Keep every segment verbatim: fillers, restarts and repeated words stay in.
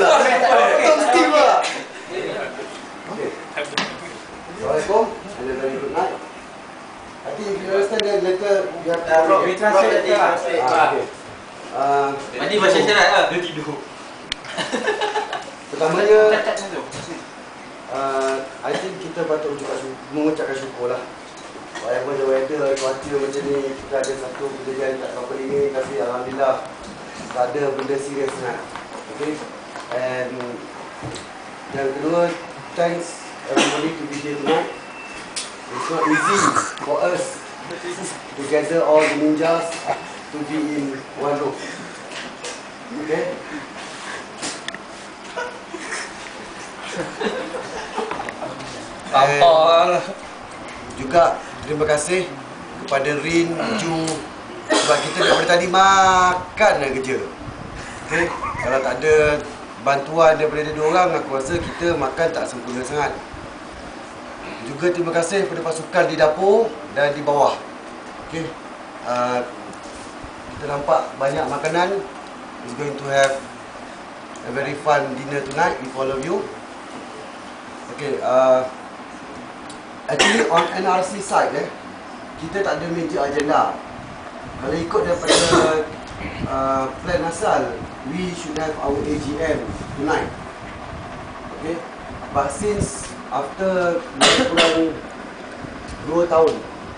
Tom Steve lah. Okay. Assalamualaikum and a very good night. I think if you understand that later you have to we translate lah. Okay. Uh, Nanti baca syarat lah. Dia tidur. Pertamanya, uh, I think kita patut mengucapkan syukur lah. Walaupun the weather, cuaca macam ni, kita ada satu kejadian kat kapal ini, tapi alhamdulillah tak ada benda serius sangat. Okay. And yang kedua, thanks everybody to be here tonight. It's not easy for us to gather all the ninjas to be in one room. Okay. And juga terima kasih kepada Rin, Ju, sebab kita daripada tadi makan dan kerja. Okay. Kalau tak ada bantuan daripada dua orang, aku rasa kita makan tak sempurna sangat. Juga terima kasih kepada pasukan di dapur dan di bawah. Okay. Uh, kita nampak banyak makanan. It's going to have a very fun dinner tonight with all of you. Okay. Uh, actually on N R C side, eh, kita tak ada major agenda. Kalau ikut daripada uh, plan asal, we should have our A G M tonight. Okay. But since after lebih kurang dua tahun,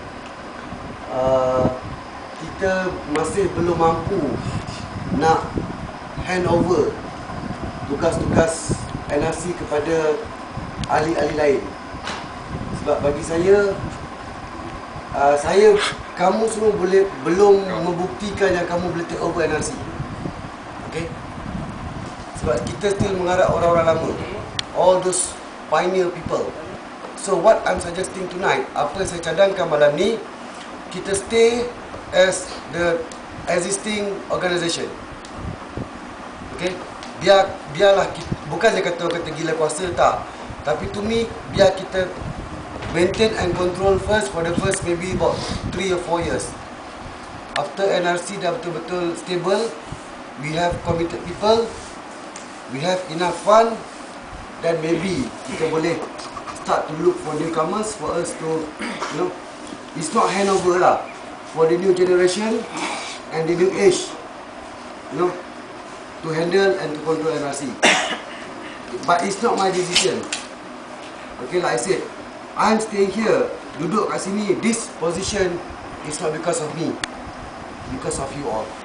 uh, kita masih belum mampu nak hand over tugas-tugas N R C kepada ahli-ahli lain. Sebab bagi saya, uh, saya, kamu semua boleh belum membuktikan yang kamu boleh take over N R C. Okay? Sebab kita still mengharap orang-orang lama, all those pioneer people. So what I'm suggesting tonight, apa yang saya cadangkan malam ni, kita stay as the existing organisation. Okay? Biar, biarlah kita, bukan saya kata kata gila kuasa, tak. Tapi to me, biar kita maintain and control first for the first maybe about three or four years. After N R C dah betul-betul stable, we have committed people, we have enough fund, then maybe kita boleh start to look for newcomers for us to, you know, it's not handover lah, for the new generation and the new age, you know, to handle and to control N R C. But it's not my decision. Okay, like I said, I'm staying here, duduk kat sini, this position is not because of me, because of you all.